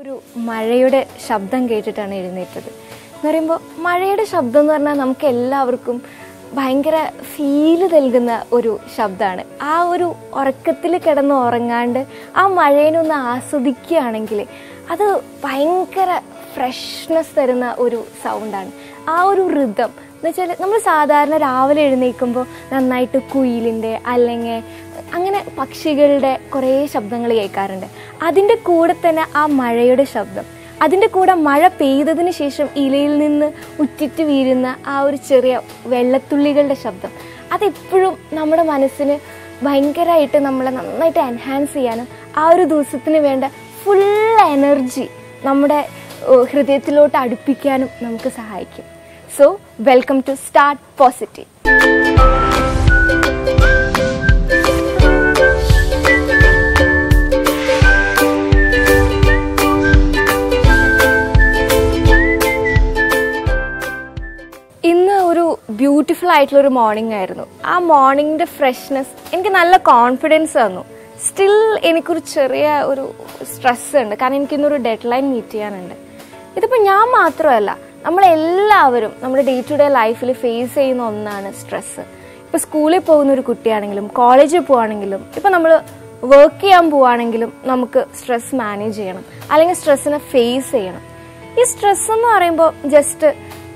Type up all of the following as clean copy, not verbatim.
ഒരു മഴയുടെ ശബ്ദം കേട്ടിട്ടാണ് എഴുന്നേറ്റത്. എന്ന് പറയുമ്പോൾ മഴയുടെ ശബ്ദം എന്ന് പറഞ്ഞാൽ നമുക്ക് എല്ലാവർക്കും ഭയങ്കര ഫീല് നൽകുന്ന ഒരു ശബ്ദമാണ്. ആ ഒരു ഉറക്കത്തിൽ കിടന്ന് ഉറങ്ങാണ്ട് ആ മഴേനൊന്ന് ആസ്വദിക്കുകയാണെങ്കിൽ അത് ഭയങ്കര ഫ്രഷ്നെസ് തരുന്ന ഒരു സൗണ്ടാണ്. ആ ഒരു ഋതം എന്ന് വെച്ചാൽ നമ്മൾ സാധാരണ രാവിലെ എഴുന്നേൽക്കുമ്പോൾ നന്നായിട്ട് കുയിലിൻ്റെ അല്ലെങ്കിൽ അങ്ങനെ പക്ഷികളുടെ കുറേ ശബ്ദങ്ങൾ കേൾക്കാറുണ്ട്. അതിൻ്റെ കൂടെ തന്നെ ആ മഴയുടെ ശബ്ദം, അതിൻ്റെ കൂടെ മഴ പെയ്തതിന് ശേഷം ഇലയിൽ നിന്ന് ഉറ്റിറ്റ് വീഴുന്ന ആ ഒരു ചെറിയ വെള്ളത്തുള്ളികളുടെ ശബ്ദം, അതെപ്പോഴും നമ്മുടെ മനസ്സിന് ഭയങ്കരമായിട്ട് നമ്മളെ നന്നായിട്ട് എൻഹാൻസ് ചെയ്യാനും ആ ഒരു ദിവസത്തിന് വേണ്ട ഫുൾ എനർജി നമ്മുടെ ഹൃദയത്തിലോട്ട് അടുപ്പിക്കാനും നമുക്ക് സഹായിക്കും. So welcome to start positive. ഇന്ന് ഒരു ബ്യൂട്ടിഫുൾ ആയിട്ടുള്ളൊരു മോർണിംഗ് ആയിരുന്നു. ആ മോർണിംഗിൻ്റെ ഫ്രഷ്നെസ് എനിക്ക് നല്ല കോൺഫിഡൻസ് തന്നു. സ്റ്റിൽ എനിക്കൊരു ചെറിയ ഒരു സ്ട്രെസ് ഉണ്ട്, കാരണം എനിക്കിന്നൊരു ഡെഡ് ലൈൻ മീറ്റ് ചെയ്യാനുണ്ട്. ഇതിപ്പോൾ ഞാൻ മാത്രമല്ല, നമ്മളെല്ലാവരും നമ്മുടെ ഡേ ടു ഡേ ലൈഫിൽ ഫേസ് ചെയ്യുന്ന ഒന്നാണ് സ്ട്രെസ്സ്. ഇപ്പോൾ സ്കൂളിൽ പോകുന്ന ഒരു കുട്ടിയാണെങ്കിലും കോളേജിൽ പോവുകയാണെങ്കിലും ഇപ്പോൾ നമ്മൾ വർക്ക് ചെയ്യാൻ പോവുകയാണെങ്കിലും നമുക്ക് സ്ട്രെസ് മാനേജ് ചെയ്യണം, അല്ലെങ്കിൽ സ്ട്രെസ്സിനെ ഫേസ് ചെയ്യണം. ഈ സ്ട്രെസ് എന്ന് പറയുമ്പോൾ ജസ്റ്റ്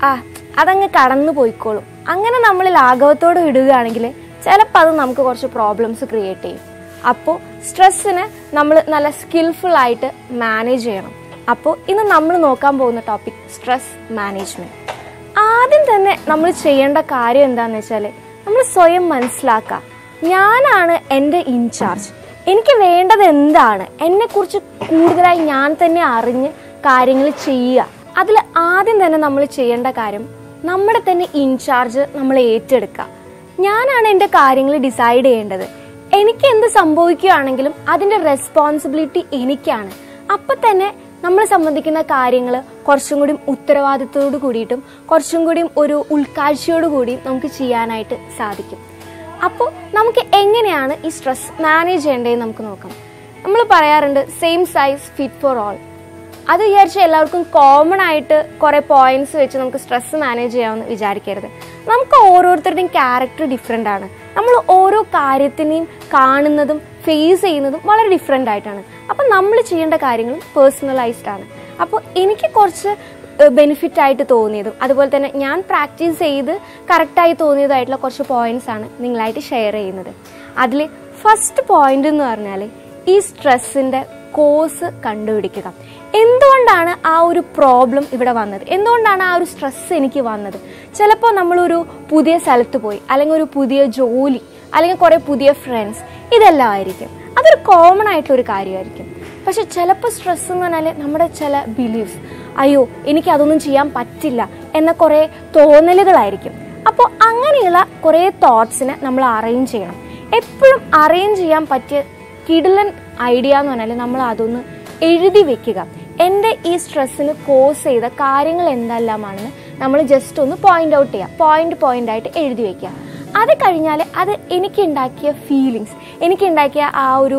അതങ്ങ് കടന്നു പോയിക്കോളും. അങ്ങനെ നമ്മൾ ലാഘവത്തോടെ ഇടുകയാണെങ്കിൽ ചിലപ്പോൾ അത് നമുക്ക് കുറച്ച് പ്രോബ്ലംസ് ക്രിയേറ്റ് ചെയ്യും. അപ്പോൾ സ്ട്രെസ്സിനെ നമ്മൾ നല്ല സ്കിൽഫുൾ ആയിട്ട് മാനേജ് ചെയ്യണം. അപ്പോൾ ഇന്ന് നമ്മൾ നോക്കാൻ പോകുന്ന ടോപ്പിക് സ്ട്രെസ് മാനേജ്മെൻറ്റ്. ആദ്യം തന്നെ നമ്മൾ ചെയ്യേണ്ട കാര്യം എന്താണെന്ന് വെച്ചാൽ നമ്മൾ സ്വയം മനസ്സിലാക്കുക, ഞാനാണ് എൻ്റെ ഇൻചാർജ്. എനിക്ക് വേണ്ടത് എന്താണ്, എന്നെക്കുറിച്ച് കൂടുതലായി ഞാൻ തന്നെ അറിഞ്ഞ് കാര്യങ്ങൾ ചെയ്യുക. അതിൽ ആദ്യം തന്നെ നമ്മൾ ചെയ്യേണ്ട കാര്യം നമ്മുടെ തന്നെ ഇൻചാർജ് നമ്മൾ ഏറ്റെടുക്കുക. ഞാനാണ് എൻ്റെ കാര്യങ്ങൾ ഡിസൈഡ് ചെയ്യേണ്ടത്. എനിക്ക് എന്ത് സംഭവിക്കുകയാണെങ്കിലും അതിൻ്റെ റെസ്പോൺസിബിലിറ്റി എനിക്കാണ്. അപ്പം തന്നെ നമ്മളെ സംബന്ധിക്കുന്ന കാര്യങ്ങൾ കുറച്ചും കൂടി ഉത്തരവാദിത്തത്തോടു കൂടിയിട്ടും കുറച്ചും കൂടിയും ഒരു ഉൾക്കാഴ്ചയോടു കൂടിയും നമുക്ക് ചെയ്യാനായിട്ട് സാധിക്കും. അപ്പോൾ നമുക്ക് എങ്ങനെയാണ് ഈ സ്ട്രെസ് മാനേജ് ചെയ്യേണ്ടതെന്ന് നമുക്ക് നോക്കാം. നമ്മൾ പറയാറുണ്ട് same size fit for all. അത് വിചാരിച്ച് എല്ലാവർക്കും കോമൺ ആയിട്ട് കുറേ പോയിന്റ്സ് വെച്ച് നമുക്ക് സ്ട്രെസ് മാനേജ് ചെയ്യാമെന്ന് വിചാരിക്കരുത്. നമുക്ക് ഓരോരുത്തരുടെയും ക്യാരക്ടർ ഡിഫറെൻ്റ് ആണ്. നമ്മൾ ഓരോ കാര്യത്തിനെയും കാണുന്നതും ഫേസ് ചെയ്യുന്നതും വളരെ ഡിഫറെൻ്റ് ആയിട്ടാണ്. അപ്പം നമ്മൾ ചെയ്യേണ്ട കാര്യങ്ങളും പേഴ്സണലൈസ്ഡ് ആണ്. അപ്പോൾ എനിക്ക് കുറച്ച് ബെനിഫിറ്റ് ആയിട്ട് തോന്നിയതും അതുപോലെ തന്നെ ഞാൻ പ്രാക്ടീസ് ചെയ്ത് കറക്റ്റായി തോന്നിയതായിട്ടുള്ള കുറച്ച് പോയിന്റ്സ് ആണ് നിങ്ങളായിട്ട് ഷെയർ ചെയ്യുന്നത്. അതിൽ ഫസ്റ്റ് പോയിന്റ് എന്ന് പറഞ്ഞാൽ ഈ സ്ട്രെസ്സിൻ്റെ കോസ് കണ്ടുപിടിക്കുക. എന്തുകൊണ്ടാണ് ആ ഒരു പ്രോബ്ലം ഇവിടെ വന്നത്, എന്തുകൊണ്ടാണ് ആ ഒരു സ്ട്രെസ് എനിക്ക് വന്നത്? ചിലപ്പോൾ നമ്മളൊരു പുതിയ സ്ഥലത്ത് പോയി, അല്ലെങ്കിൽ ഒരു പുതിയ ജോലി, അല്ലെങ്കിൽ കുറേ പുതിയ ഫ്രണ്ട്സ്, ഇതെല്ലാം ആയിരിക്കും. അതൊരു കോമൺ ആയിട്ടുള്ളൊരു കാര്യമായിരിക്കും. പക്ഷെ ചിലപ്പോൾ സ്ട്രെസ് എന്ന് പറഞ്ഞാൽ നമ്മുടെ ചില ബിലീഫ്സ്, അയ്യോ എനിക്ക് അതൊന്നും ചെയ്യാൻ പറ്റില്ല എന്ന കുറേ തോന്നലുകളായിരിക്കും. അപ്പോൾ അങ്ങനെയുള്ള കുറേ തോട്ട്സിനെ നമ്മൾ അറേഞ്ച് ചെയ്യണം. എപ്പോഴും അറേഞ്ച് ചെയ്യാൻ പറ്റിയ കിടിലൻ ഐഡിയ എന്ന് പറഞ്ഞാൽ നമ്മൾ അതൊന്ന് എഴുതി വെക്കുക. എൻ്റെ ഈ സ്ട്രെസ്സിന് കോസ് ചെയ്ത കാര്യങ്ങൾ എന്തെല്ലാമാണെന്ന് നമ്മൾ ജസ്റ്റ് ഒന്ന് പോയിന്റ് ഔട്ട് ചെയ്യുക, പോയിന്റ് ആയിട്ട് എഴുതി വെക്കുക. അത് കഴിഞ്ഞാൽ അത് എനിക്കുണ്ടാക്കിയ ഫീലിങ്സ്, എനിക്കുണ്ടാക്കിയ ആ ഒരു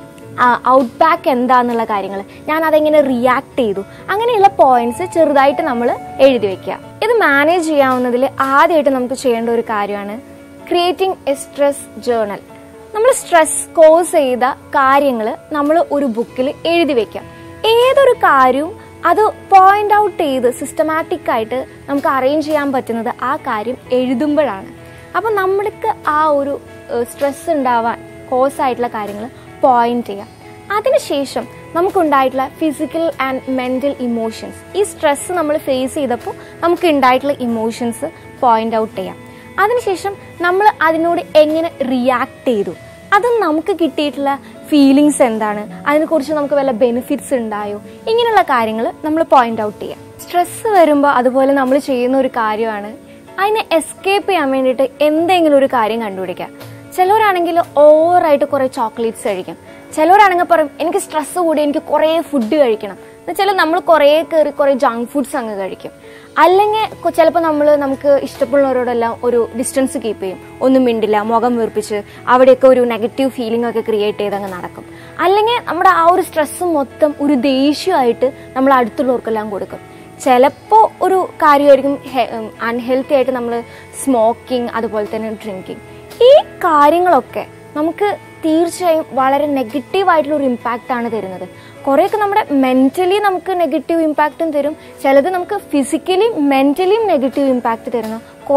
ഔട്ട് ബാക്ക് എന്താന്നുള്ള കാര്യങ്ങൾ, ഞാൻ അതെങ്ങനെ റിയാക്ട് ചെയ്തു, അങ്ങനെയുള്ള പോയിന്റ്സ് ചെറുതായിട്ട് നമ്മൾ എഴുതി വെക്കുക. ഇത് മാനേജ് ചെയ്യാവുന്നതിൽ ആദ്യമായിട്ട് നമുക്ക് ചെയ്യേണ്ട ഒരു കാര്യമാണ് ക്രിയേറ്റിംഗ് എ സ്ട്രെസ് ജേർണൽ. നമ്മൾ സ്ട്രെസ് കോസ് ചെയ്ത കാര്യങ്ങൾ നമ്മൾ ഒരു ബുക്കിൽ എഴുതി വെക്കാം. ഏതൊരു കാര്യവും അത് പോയിന്റ് ഔട്ട് ചെയ്ത് സിസ്റ്റമാറ്റിക് ആയിട്ട് നമുക്ക് അറേഞ്ച് ചെയ്യാൻ പറ്റുന്നത് ആ കാര്യം എഴുതുമ്പോഴാണ്. അപ്പം നമ്മൾക്ക് ആ ഒരു സ്ട്രെസ് ഉണ്ടാവാൻ കോസ് ആയിട്ടുള്ള കാര്യങ്ങൾ പോയിന്റ് ചെയ്യാം. അതിനുശേഷം നമുക്കുണ്ടായിട്ടുള്ള ഫിസിക്കൽ ആൻഡ് മെൻ്റൽ ഇമോഷൻസ്, ഈ സ്ട്രെസ് നമ്മൾ ഫേസ് ചെയ്തപ്പോൾ നമുക്ക് ഉണ്ടായിട്ടുള്ള ഇമോഷൻസ് പോയിന്റ് ഔട്ട് ചെയ്യാം. അതിനുശേഷം നമ്മൾ അതിനോട് എങ്ങനെ റിയാക്ട് ചെയ്തു, അത് നമുക്ക് കിട്ടിയിട്ടുള്ള ഫീലിങ്സ് എന്താണ്, അതിനെക്കുറിച്ച് നമുക്ക് വല്ല ബെനിഫിറ്റ്സ് ഉണ്ടായോ, ഇങ്ങനെയുള്ള കാര്യങ്ങൾ നമ്മൾ പോയിന്റ് ഔട്ട് ചെയ്യാം. സ്ട്രെസ് വരുമ്പോൾ അതുപോലെ നമ്മൾ ചെയ്യുന്ന ഒരു കാര്യമാണ് അതിനെ എസ്കേപ്പ് ചെയ്യാൻ വേണ്ടിയിട്ട് എന്തെങ്കിലും ഒരു കാര്യം കണ്ടുപിടിക്കുക. ചിലവരാണെങ്കിൽ ഓവറായിട്ട് കുറേ ചോക്ലേറ്റ്സ് കഴിക്കും. ചിലവരാണെങ്കിൽ പറയും എനിക്ക് സ്ട്രെസ് കൂടി എനിക്ക് കുറേ ഫുഡ് കഴിക്കണം. എന്നുവെച്ചാൽ നമ്മൾ കുറേ ജങ്ക് ഫുഡ്സ് അങ്ങ് കഴിക്കും. അല്ലെങ്കിൽ ചിലപ്പോൾ നമുക്ക് ഇഷ്ടപ്പെടുന്നവരോടെല്ലാം ഒരു ഡിസ്റ്റൻസ് കീപ്പ് ചെയ്യും, ഒന്നും മിണ്ടില്ല, മുഖം വീർപ്പിച്ച് അവിടെയൊക്കെ ഒരു നെഗറ്റീവ് ഫീലിംഗ് ഒക്കെ ക്രിയേറ്റ് ചെയ്ത് അങ്ങ് നടക്കും. അല്ലെങ്കിൽ നമ്മുടെ ആ ഒരു സ്ട്രെസ് മൊത്തം ഒരു ദേഷ്യമായിട്ട് നമ്മൾ അടുത്തുള്ളവർക്കെല്ലാം കൊടുക്കും. ചിലപ്പോൾ ഒരു കാര്യമായിരിക്കും അൺഹെൽത്തി ആയിട്ട് നമ്മൾ സ്മോക്കിംഗ്, അതുപോലെ തന്നെ ഡ്രിങ്കിങ്. ഈ കാര്യങ്ങളൊക്കെ നമുക്ക് തീർച്ചയായും വളരെ നെഗറ്റീവായിട്ടുള്ളൊരു ഇമ്പാക്റ്റാണ് തരുന്നത്. കുറേയൊക്കെ നമ്മുടെ മെൻ്റലി നമുക്ക് നെഗറ്റീവ് ഇമ്പാക്റ്റും തരും, ചിലത് നമുക്ക് ഫിസിക്കലി മെൻ്റലിയും നെഗറ്റീവ് ഇമ്പാക്റ്റ് തരുന്ന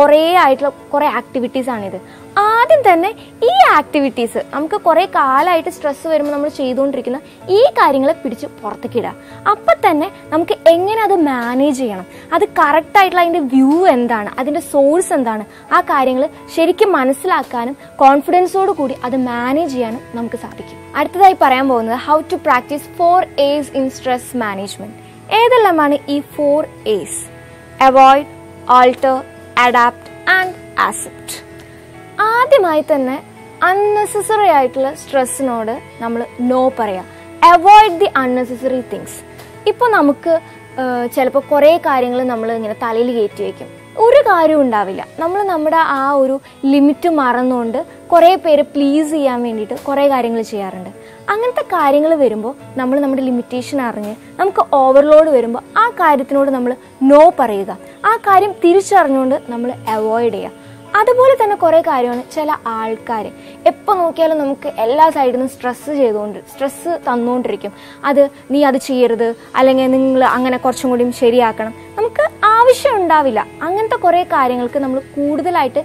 കുറേ ആക്ടിവിറ്റീസാണിത്. ആദ്യം തന്നെ ഈ ആക്ടിവിറ്റീസ് നമുക്ക് കുറേ കാലമായിട്ട് സ്ട്രെസ് വരുമ്പോൾ നമ്മൾ ചെയ്തുകൊണ്ടിരിക്കുന്ന ഈ കാര്യങ്ങളെ പിടിച്ച് പുറത്തേക്കിടുക. അപ്പം തന്നെ നമുക്ക് എങ്ങനെ അത് മാനേജ് ചെയ്യണം, അത് കറക്റ്റായിട്ടുള്ള അതിൻ്റെ വ്യൂ എന്താണ്, അതിൻ്റെ സോഴ്സ് എന്താണ്, ആ കാര്യങ്ങൾ ശരിക്കും മനസ്സിലാക്കാനും കോൺഫിഡൻസോട് കൂടി അത് മാനേജ് ചെയ്യാനും നമുക്ക് സാധിക്കും. അടുത്തതായി പറയാൻ പോകുന്നത് how to practice 4 A's in stress management. ഏതെല്ലാമാണ് ഈ 4 A's? Avoid, alter, adapt and accept. ആദ്യമായി തന്നെ അൺനെസസറി ആയിട്ടുള്ള സ്ട്രെസ്സിനോട് നമ്മൾ നോ പറയാം. Avoid the unnecessary things. ഇപ്പോൾ നമുക്ക് ചിലപ്പോൾ കുറേ കാര്യങ്ങൾ നമ്മൾ ഇങ്ങനെ തലയിൽ കയറ്റി വയ്ക്കും, ഒരു കാര്യവും ഉണ്ടാവില്ല. നമ്മൾ നമ്മുടെ ആ ഒരു ലിമിറ്റ് മറന്നുകൊണ്ട് കുറേ പേര് പ്ലീസ് ചെയ്യാൻ വേണ്ടിയിട്ട് കുറേ കാര്യങ്ങൾ ചെയ്യാറുണ്ട്. അങ്ങനത്തെ കാര്യങ്ങൾ വരുമ്പോൾ നമ്മൾ നമ്മുടെ ലിമിറ്റേഷൻ അറിഞ്ഞ് നമുക്ക് ഓവർലോഡ് വരുമ്പോൾ ആ കാര്യത്തിനോട് നമ്മൾ നോ പറയുക. ആ കാര്യം തിരിച്ചറിഞ്ഞുകൊണ്ട് നമ്മൾ അവോയ്ഡ് ചെയ്യുക. അതുപോലെ തന്നെ കുറേ കാര്യമാണ് ചില ആൾക്കാർ എപ്പോൾ നോക്കിയാലും നമുക്ക് എല്ലാ സൈഡിൽ നിന്നും സ്ട്രെസ്സ് തന്നുകൊണ്ടിരിക്കും. നീ അത് ചെയ്യരുത്, അല്ലെങ്കിൽ നിങ്ങൾ അങ്ങനെ കുറച്ചും കൂടിയും ശരിയാക്കണം. നമുക്ക് ആവശ്യം ഉണ്ടാവില്ല. അങ്ങനത്തെ കുറേ കാര്യങ്ങൾക്ക് നമ്മൾ കൂടുതലായിട്ട്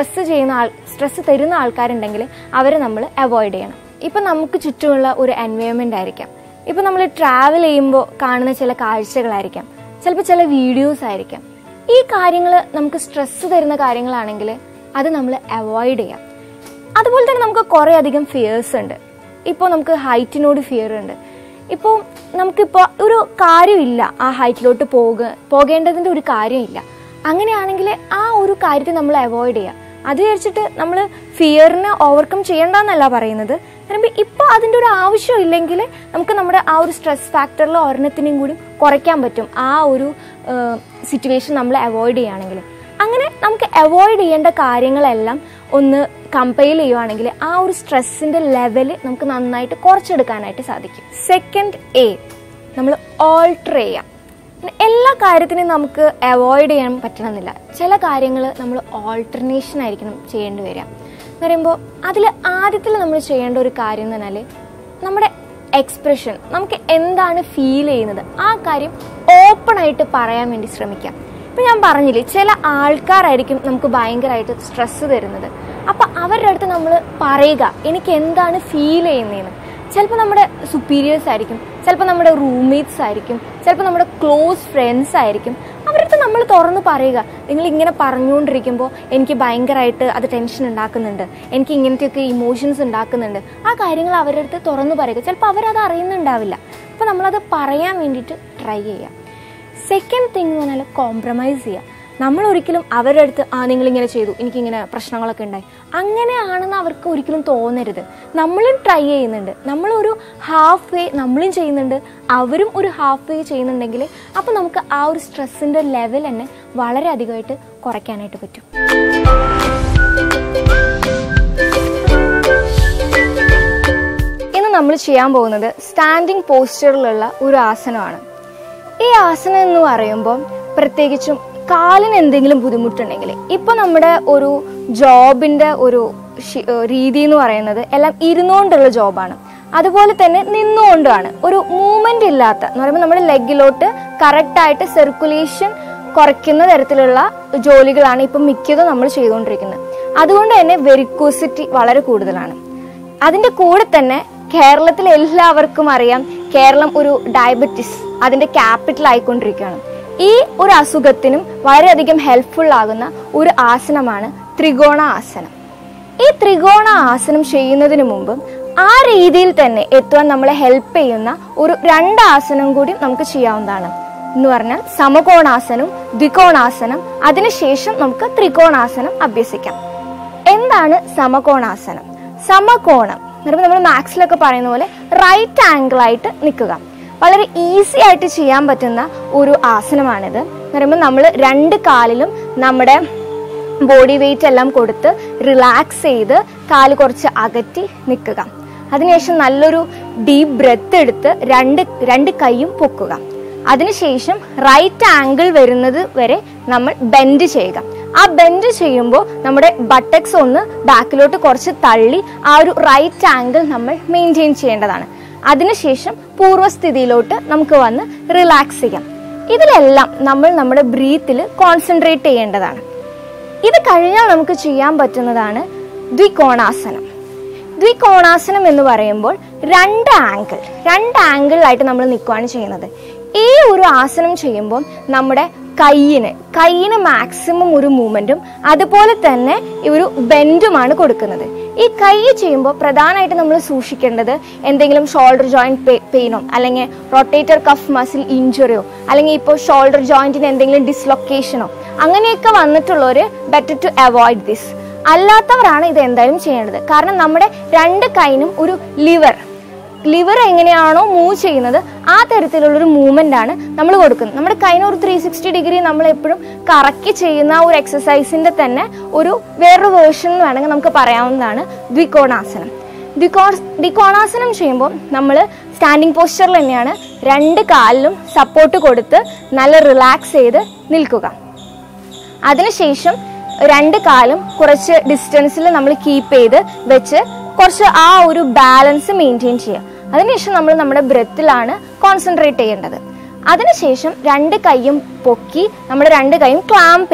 സ്ട്രെസ്സ് തരുന്ന ആൾക്കാരുണ്ടെങ്കിൽ അവരെ നമ്മൾ അവോയ്ഡ് ചെയ്യണം. ഇപ്പം നമുക്ക് ചുറ്റുമുള്ള ഒരു എൻവയോൺമെൻ്റ് ആയിരിക്കാം, ഇപ്പം നമ്മൾ ട്രാവൽ ചെയ്യുമ്പോൾ കാണുന്ന ചില കാഴ്ചകളായിരിക്കാം, ചിലപ്പോൾ ചില വീഡിയോസ് ആയിരിക്കാം. ഈ കാര്യങ്ങൾ നമുക്ക് സ്ട്രെസ്സ് തരുന്ന കാര്യങ്ങളാണെങ്കിൽ അത് നമ്മൾ അവോയ്ഡ് ചെയ്യാം. അതുപോലെ തന്നെ നമുക്ക് കുറേ അധികം ഫിയേഴ്സ് ഉണ്ട്. ഇപ്പോൾ നമുക്ക് ഹൈറ്റിനോട് ഫിയർ ഉണ്ട്. ഇപ്പോൾ നമുക്കിപ്പോൾ ഒരു കാര്യമില്ല ആ ഹൈറ്റിലോട്ട് പോകേണ്ടതിൻ്റെ ഒരു കാര്യമില്ല. അങ്ങനെയാണെങ്കിൽ ആ ഒരു കാര്യത്തെ നമ്മൾ അവോയ്ഡ് ചെയ്യുക. അത് വിചാരിച്ചിട്ട് നമ്മൾ ഫിയറിനെ ഓവർകം ചെയ്യേണ്ടെന്നല്ല പറയുന്നത്. പറയുമ്പോൾ ഇപ്പോൾ അതിൻ്റെ ഒരു ആവശ്യമില്ലെങ്കിൽ നമുക്ക് നമ്മുടെ ആ ഒരു സ്ട്രെസ് ഫാക്ടറിൽ ഒരെണ്ണത്തിനെയും കൂടി കുറയ്ക്കാൻ പറ്റും ആ ഒരു സിറ്റുവേഷൻ നമ്മൾ അവോയ്ഡ് ചെയ്യുകയാണെങ്കിൽ. അങ്ങനെ നമുക്ക് അവോയ്ഡ് ചെയ്യേണ്ട കാര്യങ്ങളെല്ലാം ഒന്ന് കമ്പൈൽ ചെയ്യുവാണെങ്കിൽ ആ ഒരു സ്ട്രെസ്സിൻ്റെ ലെവൽ നമുക്ക് നന്നായിട്ട് കുറച്ചെടുക്കാനായിട്ട് സാധിക്കും. സെക്കൻഡ് A, നമ്മൾ ഓൾട്ടർ ചെയ്യാം. എല്ലാ കാര്യത്തിനും നമുക്ക് അവോയ്ഡ് ചെയ്യാൻ പറ്റണമെന്നില്ല. ചില കാര്യങ്ങൾ നമ്മൾ ഓൾട്ടർനേഷൻ ആയിരിക്കണം ചെയ്യേണ്ടി വരിക. എന്ന് പറയുമ്പോൾ അതിൽ ആദ്യത്തിൽ നമ്മൾ ചെയ്യേണ്ട ഒരു കാര്യം എന്ന് പറഞ്ഞാൽ നമ്മുടെ എക്സ്പ്രഷൻ, നമുക്ക് എന്താണ് ഫീൽ ചെയ്യുന്നത് ആ കാര്യം ഓപ്പണായിട്ട് പറയാൻ വേണ്ടി ശ്രമിക്കാം. ഇപ്പം ഞാൻ പറഞ്ഞില്ലേ, ചില ആൾക്കാരായിരിക്കും നമുക്ക് ഭയങ്കരമായിട്ട് സ്ട്രെസ്സ് തരുന്നത്. അപ്പം അവരുടെ അടുത്ത് നമ്മൾ പറയുക എനിക്ക് എന്താണ് ഫീൽ ചെയ്യുന്നതെന്ന്. ചിലപ്പോൾ നമ്മുടെ സുപ്പീരിയേഴ്സ് ആയിരിക്കും, ചിലപ്പോൾ നമ്മുടെ റൂംമേറ്റ്സ് ആയിരിക്കും, ചിലപ്പോൾ നമ്മുടെ ക്ലോസ് ഫ്രണ്ട്സ് ആയിരിക്കും. അവരുടെ അടുത്ത് നമ്മൾ തുറന്ന് പറയുക, നിങ്ങൾ ഇങ്ങനെ പറഞ്ഞുകൊണ്ടിരിക്കുമ്പോൾ എനിക്ക് ഭയങ്കരമായിട്ട് അത് ടെൻഷൻ ഉണ്ടാക്കുന്നുണ്ട്, എനിക്ക് ഇങ്ങനത്തെയൊക്കെ ഇമോഷൻസ് ഉണ്ടാക്കുന്നുണ്ട്. ആ കാര്യങ്ങൾ അവരുടെ അടുത്ത് തുറന്ന് പറയുക. ചിലപ്പോൾ അവരത് അറിയുന്നുണ്ടാവില്ല. അപ്പോൾ നമ്മളത് പറയാൻ വേണ്ടിയിട്ട് ട്രൈ ചെയ്യുക. സെക്കൻഡ് തിങ് എന്ന് പറഞ്ഞാൽ കോംപ്രമൈസ് ചെയ്യുക. നമ്മൾ ഒരിക്കലും അവരുടെ അടുത്ത് നിങ്ങളിങ്ങനെ ചെയ്തു, എനിക്കിങ്ങനെ പ്രശ്നങ്ങളൊക്കെ ഉണ്ടായി, അങ്ങനെയാണെന്ന് അവർക്ക് ഒരിക്കലും തോന്നരുത്. നമ്മളും ട്രൈ ചെയ്യുന്നുണ്ട്, നമ്മളൊരു ഹാഫ് വേ നമ്മളും ചെയ്യുന്നുണ്ട്, അവരും ഒരു ഹാഫ് വേ ചെയ്യുന്നുണ്ടെങ്കിൽ അപ്പോൾ നമുക്ക് ആ ഒരു സ്ട്രെസ്സിൻ്റെ ലെവൽ തന്നെ വളരെ അധികമായിട്ട് കുറയ്ക്കാനായിട്ട് പറ്റും. ഇന്ന് നമ്മൾ ചെയ്യാൻ പോകുന്നത് സ്റ്റാൻഡിങ് പോസ്ചറിലുള്ള ഒരു ആസനമാണ്. ഈ ആസനം എന്ന് പറയുമ്പോൾ പ്രത്യേകിച്ചും കാലിന് എന്തെങ്കിലും ബുദ്ധിമുട്ടുണ്ടെങ്കിൽ, ഇപ്പം നമ്മുടെ ഒരു ജോബിൻ്റെ ഒരു രീതി എന്ന് പറയുന്നത് എല്ലാം ഇരുന്നുകൊണ്ടുള്ള ജോബാണ്, അതുപോലെ തന്നെ നിന്നുകൊണ്ടാണ്. ഒരു മൂവ്മെന്റ് ഇല്ലാത്ത എന്ന് പറയുമ്പോൾ നമ്മുടെ ലെഗിലോട്ട് കറക്റ്റായിട്ട് സർക്കുലേഷൻ കുറയ്ക്കുന്ന തരത്തിലുള്ള ജോലികളാണ് ഇപ്പം മിക്കതും നമ്മൾ ചെയ്തുകൊണ്ടിരിക്കുന്നത്. അതുകൊണ്ട് തന്നെ വെരിക്കോസിറ്റി വളരെ കൂടുതലാണ്. അതിൻ്റെ കൂടെ തന്നെ കേരളത്തിൽ എല്ലാവർക്കും അറിയാം, കേരളം ഒരു ഡയബറ്റിസ് അതിൻ്റെ ക്യാപിറ്റൽ ആയിക്കൊണ്ടിരിക്കുകയാണ്. ഈ ഒരു അസുഖത്തിനും വളരെയധികം ഹെൽപ്ഫുൾ ആകുന്ന ഒരു ആസനമാണ് ത്രികോണ ആസനം. ഈ ത്രികോണ ആസനം ചെയ്യുന്നതിന് മുമ്പ് ആ രീതിയിൽ തന്നെ എത്തുവാൻ നമ്മളെ ഹെൽപ്പ് ചെയ്യുന്ന ഒരു 2 ആസനം കൂടി നമുക്ക് ചെയ്യാവുന്നതാണ്. എന്ന് പറഞ്ഞാൽ സമകോണാസനവും ദ്വികോണാസനം. അതിനുശേഷം നമുക്ക് ത്രികോണാസനം അഭ്യസിക്കാം. എന്താണ് സമകോണാസനം? സമകോണം എന്ന് പറയുമ്പോൾ നമ്മൾ മാത്സിലൊക്കെ പറയുന്ന പോലെ റൈറ്റ് ആംഗിൾ ആയിട്ട് നിൽക്കുക. വളരെ ഈസി ആയിട്ട് ചെയ്യാൻ പറ്റുന്ന ഒരു ആസനമാണിത്. എന്ന് പറയുമ്പോൾ നമ്മൾ 2 കാലിലും നമ്മുടെ ബോഡി വെയിറ്റ് എല്ലാം കൊടുത്ത് റിലാക്സ് ചെയ്ത് കാല് കുറച്ച് അകറ്റി നിൽക്കുക. അതിനുശേഷം നല്ലൊരു ഡീപ്പ് ബ്രെത്ത് എടുത്ത് രണ്ട് കൈയും പൊക്കുക. അതിനുശേഷം റൈറ്റ് ആംഗിൾ വരുന്നത് വരെ നമ്മൾ ബെൻഡ് ചെയ്യുക. ആ ബെൻഡ് ചെയ്യുമ്പോൾ നമ്മുടെ ബട്ടക്സ് ഒന്ന് ബാക്കിലോട്ട് കുറച്ച് തള്ളി ആ ഒരു റൈറ്റ് ആംഗിൾ നമ്മൾ മെയിൻറ്റെയിൻ ചെയ്യേണ്ടതാണ്. അതിനുശേഷം പൂർവ്വസ്ഥിതിയിലോട്ട് നമുക്ക് വന്ന് റിലാക്സ് ചെയ്യാം. ഇതിലെല്ലാം നമ്മൾ നമ്മുടെ ബ്രീത്തിൽ കോൺസെൻട്രേറ്റ് ചെയ്യേണ്ടതാണ്. ഇത് കഴിഞ്ഞാൽ നമുക്ക് ചെയ്യാൻ പറ്റുന്നതാണ് ദ്വികോണാസനം. ദ്വികോണാസനം എന്ന് പറയുമ്പോൾ 2 ആംഗിളിലായിട്ട് നമ്മൾ നിൽക്കുകയാണ് ചെയ്യുന്നത്. ഈ ഒരു ആസനം ചെയ്യുമ്പോൾ നമ്മുടെ കൈയിന് മാക്സിമം ഒരു മൂവ്മെന്റും അതുപോലെ തന്നെ ഒരു ബെൻഡുമാണ് കൊടുക്കുന്നത്. ഈ കൈ ചെയ്യുമ്പോൾ പ്രധാനമായിട്ട് നമ്മൾ സൂക്ഷിക്കേണ്ടത് എന്തെങ്കിലും ഷോൾഡർ ജോയിന്റ് പെയിനോ അല്ലെങ്കിൽ റൊട്ടേറ്റർ കഫ് മസിൽ ഇഞ്ചുറിയോ അല്ലെങ്കിൽ ഇപ്പോൾ ഷോൾഡർ ജോയിന്റിന് എന്തെങ്കിലും ഡിസ്ലൊക്കേഷനോ അങ്ങനെയൊക്കെ വന്നിട്ടുള്ളവർ ബെറ്റർ ടു അവോയ്ഡ് ദിസ്. അല്ലാത്തവരാണ് ഇത് എന്തായാലും ചെയ്യേണ്ടത്. കാരണം നമ്മുടെ 2 കൈനും ഒരു ലിവർ എങ്ങനെയാണോ മൂവ് ചെയ്യുന്നത് ആ തരത്തിലുള്ളൊരു മൂവ്മെന്റ് ആണ് നമ്മൾ കൊടുക്കുന്നത്. നമ്മുടെ കൈന് ഒരു 360 ഡിഗ്രി നമ്മൾ എപ്പോഴും കറക്കി ചെയ്യുന്ന ഒരു എക്സസൈസിന്റെ തന്നെ ഒരു വേറൊരു വേർഷൻ വേണമെങ്കിൽ നമുക്ക് പറയാവുന്നതാണ് ദ്വികോണാസനം. ദ്വികോണാസനം ചെയ്യുമ്പോൾ നമ്മൾ സ്റ്റാൻഡിങ് പോസ്ചറിൽ തന്നെയാണ് 2 കാലിലും സപ്പോർട്ട് കൊടുത്ത് നല്ല റിലാക്സ് ചെയ്ത് നിൽക്കുക. അതിനുശേഷം 2 കാലും കുറച്ച് ഡിസ്റ്റൻസിൽ നമ്മൾ കീപ്പ് ചെയ്ത് വെച്ച് കുറച്ച് ആ ഒരു ബാലൻസ് മെയിൻറ്റെയിൻ ചെയ്യുക. അതിനുശേഷം നമ്മൾ നമ്മുടെ ബ്രെത്തിലാണ് കോൺസെൻട്രേറ്റ് ചെയ്യേണ്ടത്. അതിനുശേഷം 2 കൈയും പൊക്കി നമ്മുടെ 2 കൈയും ക്ലാമ്പ്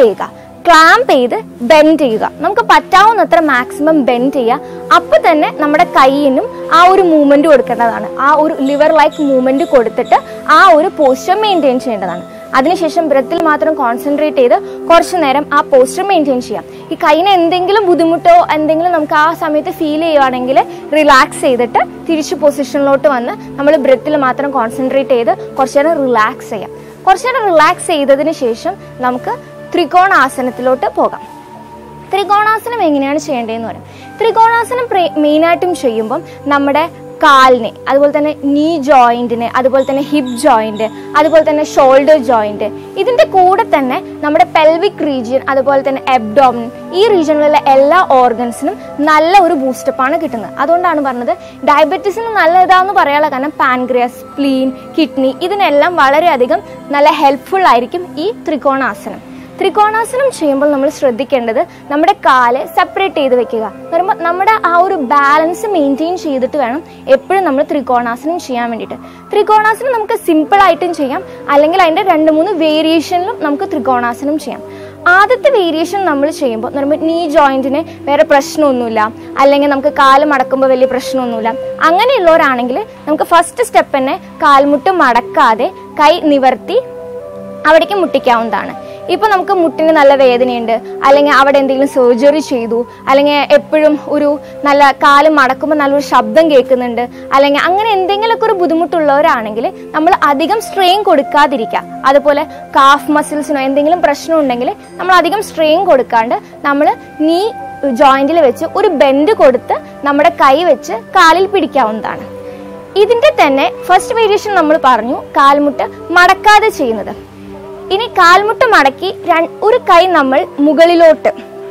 ചെയ്ത് ബെൻഡ് ചെയ്യുക. നമുക്ക് പറ്റാവുന്നത്ര മാക്സിമം ബെൻഡ് ചെയ്യുക. അപ്പൊ തന്നെ നമ്മുടെ കൈയിനും ആ ഒരു മൂവ്മെന്റ് കൊടുക്കേണ്ടതാണ്. ആ ഒരു ലിവർ ലൈക്ക് മൂവ്മെന്റ് കൊടുത്തിട്ട് ആ ഒരു പോസ്ചർ മെയിൻറ്റെയിൻ ചെയ്യേണ്ടതാണ്. അതിനുശേഷം ബ്രെത്തിൽ മാത്രം കോൺസെൻട്രേറ്റ് ചെയ്ത് കുറച്ചു നേരം ആ പോസ്ചർ മെയിൻറ്റെയിൻ ചെയ്യാം. ഈ കൈയിന് എന്തെങ്കിലും ബുദ്ധിമുട്ടോ എന്തെങ്കിലും നമുക്ക് ആ സമയത്ത് ഫീൽ ചെയ്യുവാണെങ്കിൽ റിലാക്സ് ചെയ്തിട്ട് തിരിച്ചു പൊസിഷനിലോട്ട് വന്ന് നമ്മൾ ബ്രെത്തിൽ മാത്രം കോൺസെൻട്രേറ്റ് ചെയ്ത് കുറച്ചു നേരം റിലാക്സ് ചെയ്യാം. കുറച്ചു നേരം റിലാക്സ് ചെയ്തതിന് ശേഷം നമുക്ക് ത്രികോണാസനത്തിലോട്ട് പോകാം. ത്രികോണാസനം എങ്ങനെയാണ് ചെയ്യേണ്ടതെന്ന് പറയാം. ത്രികോണാസനം മെയിനായിട്ടും ചെയ്യുമ്പം നമ്മുടെ കാലിനെ, അതുപോലെ തന്നെ നീ ജോയിന്റിനെ, അതുപോലെ തന്നെ ഹിപ്പ് ജോയിന്റ്, അതുപോലെ തന്നെ ഷോൾഡർ ജോയിന്റ്, ഇതിന്റെ കൂടെ തന്നെ നമ്മുടെ പെൽവിക് റീജിയൻ, അതുപോലെ തന്നെ അബ്ഡോമിൻ, ഈ റീജിയനിലുള്ള എല്ലാ ഓർഗൻസിനും നല്ല ഒരു ബൂസ്റ്റപ്പാണ് കിട്ടുന്നത്. അതുകൊണ്ടാണ് പറഞ്ഞത് ഡയബറ്റീസിന് നല്ലതാന്ന് പറയാനുള്ള കാരണം പാൻക്രിയാസ്, സ്പ്ലീൻ, കിഡ്നി ഇതിനെല്ലാം വളരെയധികം നല്ല ഹെൽപ്ഫുൾ ആയിരിക്കും ഈ ത്രികോണാസനം. ത്രികോണാസനം ചെയ്യുമ്പോൾ നമ്മൾ ശ്രദ്ധിക്കേണ്ടത് നമ്മുടെ കാല് സെപ്പറേറ്റ് ചെയ്ത് വെക്കുക. എന്ന് പറയുമ്പോൾ നമ്മുടെ ആ ഒരു ബാലൻസ് മെയിൻറ്റെയിൻ ചെയ്തിട്ട് വേണം എപ്പോഴും നമ്മൾ ത്രികോണാസനം ചെയ്യാൻ വേണ്ടിയിട്ട്. ത്രികോണാസനം നമുക്ക് സിമ്പിൾ ആയിട്ടും ചെയ്യാം, അല്ലെങ്കിൽ അതിൻ്റെ 2-3 വേരിയേഷനിലും നമുക്ക് ത്രികോണാസനം ചെയ്യാം. ആദ്യത്തെ വേരിയേഷൻ നമ്മൾ ചെയ്യുമ്പോൾ എന്ന് പറയുമ്പോൾ നീ ജോയിന്റിന് വേറെ പ്രശ്നമൊന്നുമില്ല, അല്ലെങ്കിൽ നമുക്ക് കാല് മടക്കുമ്പോൾ വലിയ പ്രശ്നമൊന്നുമില്ല, അങ്ങനെയുള്ളവരാണെങ്കിൽ നമുക്ക് ഫസ്റ്റ് സ്റ്റെപ്പ് തന്നെ കാൽമുട്ട് മടക്കാതെ കൈ നിവർത്തി അവിടേക്ക് മുട്ടിക്കാവുന്നതാണ്. ഇപ്പൊ നമുക്ക് മുട്ടിന് നല്ല വേദനയുണ്ട്, അല്ലെങ്കിൽ അവിടെ എന്തെങ്കിലും സർജറി ചെയ്തു, അല്ലെങ്കിൽ എപ്പോഴും ഒരു നല്ല കാല് മടക്കുമ്പോൾ നല്ലൊരു ശബ്ദം കേൾക്കുന്നുണ്ട്, അല്ലെങ്കിൽ അങ്ങനെ എന്തെങ്കിലുമൊക്കെ ഒരു ബുദ്ധിമുട്ടുള്ളവരാണെങ്കിൽ നമ്മൾ അധികം സ്ട്രെയിൻ കൊടുക്കാതിരിക്കുക. അതുപോലെ കാഫ് മസിൽസിനോ എന്തെങ്കിലും പ്രശ്നം ഉണ്ടെങ്കിൽ നമ്മൾ അധികം സ്ട്രെയിൻ കൊടുക്കാണ്ട് നമ്മൾ നീ ജോയിന്റിൽ വെച്ച് ഒരു ബെൻഡ് കൊടുത്ത് നമ്മുടെ കൈ വെച്ച് കാലിൽ പിടിക്കാവുന്നതാണ്. ഇതിന്റെ തന്നെ ഫസ്റ്റ് വേരിയേഷൻ നമ്മൾ പറഞ്ഞു കാൽമുട്ട് മടക്കാതെ ചെയ്യുന്നത്. ഇനി കാൽമുട്ട് മടക്കി ഒരു കൈ നമ്മൾ മുകളിലോട്ട്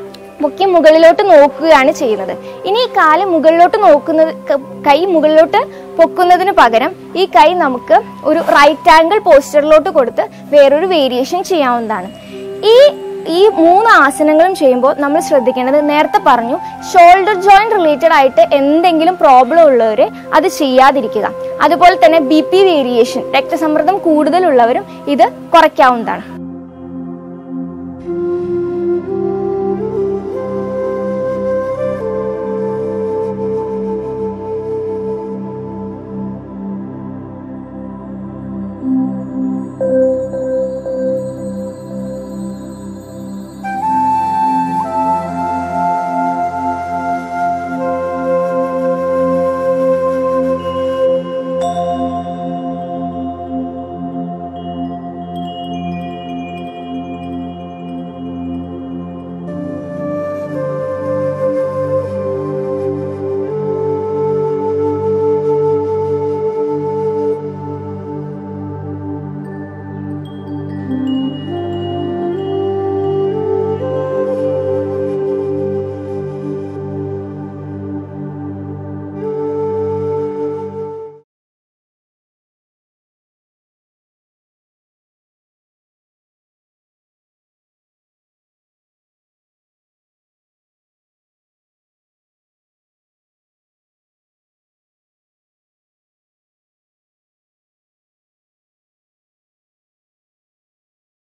നോക്കുകയാണ് ചെയ്യുന്നത്. ഇനി ഈ കാല് കൈ മുകളിലോട്ട് പൊക്കുന്നതിന് പകരം ഈ കൈ നമുക്ക് ഒരു റൈറ്റ് ആംഗിൾ പോസ്റ്ററിലോട്ട് കൊടുത്ത് വേറൊരു വേരിയേഷൻ ചെയ്യാവുന്നതാണ്. ഈ 3 ആസനങ്ങളും ചെയ്യുമ്പോൾ നമ്മൾ ശ്രദ്ധിക്കേണ്ടത്, നേരത്തെ പറഞ്ഞു ഷോൾഡർ ജോയിന്റ് റിലേറ്റഡ് ആയിട്ട് എന്തെങ്കിലും പ്രോബ്ലം ഉള്ളവർ അത് ചെയ്യാതിരിക്കുക. അതുപോലെ തന്നെ BP വേരിയേഷൻ, രക്തസമ്മർദ്ദം കൂടുതലുള്ളവരും ഇത് കുറയ്ക്കാവുന്നതാണ്. you.